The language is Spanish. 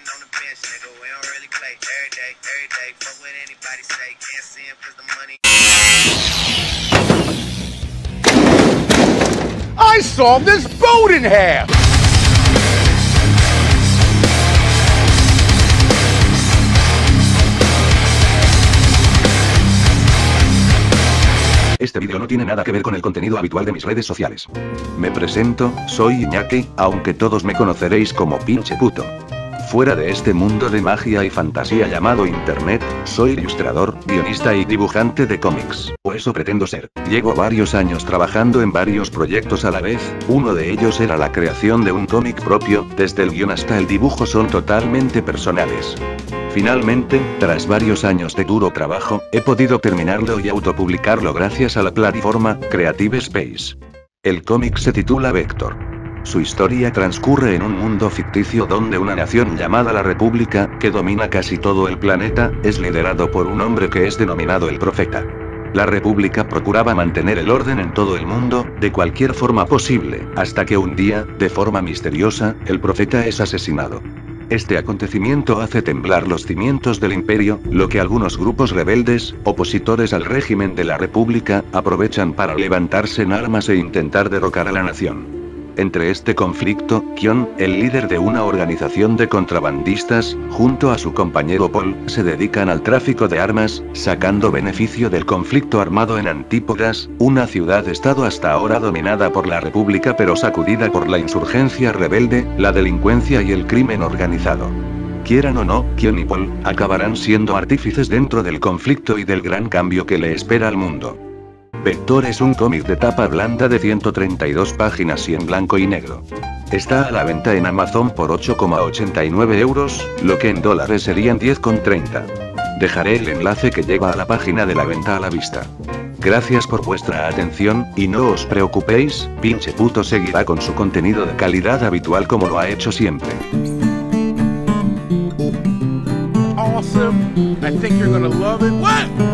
on the bench, nigga. We don't really play every day. Fuck what anybody say. Can't see him cause the money. I sawed this boat in half! Este vídeo no tiene nada que ver con el contenido habitual de mis redes sociales. Me presento, soy Iñaki, aunque todos me conoceréis como pinche puto. Fuera de este mundo de magia y fantasía llamado internet, soy ilustrador, guionista y dibujante de cómics, o eso pretendo ser. Llevo varios años trabajando en varios proyectos a la vez, uno de ellos era la creación de un cómic propio, desde el guion hasta el dibujo son totalmente personales. Finalmente, tras varios años de duro trabajo, he podido terminarlo y autopublicarlo gracias a la plataforma Creative Space. El cómic se titula Vector. Su historia transcurre en un mundo ficticio donde una nación llamada la República, que domina casi todo el planeta, es liderado por un hombre que es denominado el Profeta. La República procuraba mantener el orden en todo el mundo, de cualquier forma posible, hasta que un día, de forma misteriosa, el Profeta es asesinado. Este acontecimiento hace temblar los cimientos del imperio, lo que algunos grupos rebeldes, opositores al régimen de la República, aprovechan para levantarse en armas e intentar derrocar a la nación. Entre este conflicto, Kion, el líder de una organización de contrabandistas, junto a su compañero Paul, se dedican al tráfico de armas, sacando beneficio del conflicto armado en Antípodas, una ciudad-estado hasta ahora dominada por la República pero sacudida por la insurgencia rebelde, la delincuencia y el crimen organizado. Quieran o no, Kion y Paul, acabarán siendo artífices dentro del conflicto y del gran cambio que le espera al mundo. Vector es un cómic de tapa blanda de 132 páginas y en blanco y negro. Está a la venta en Amazon por 8,89 euros, lo que en dólares serían 10,30. Dejaré el enlace que lleva a la página de la venta a la vista. Gracias por vuestra atención, y no os preocupéis, pinche puto seguirá con su contenido de calidad habitual como lo ha hecho siempre. Awesome. I think you're gonna love it. What?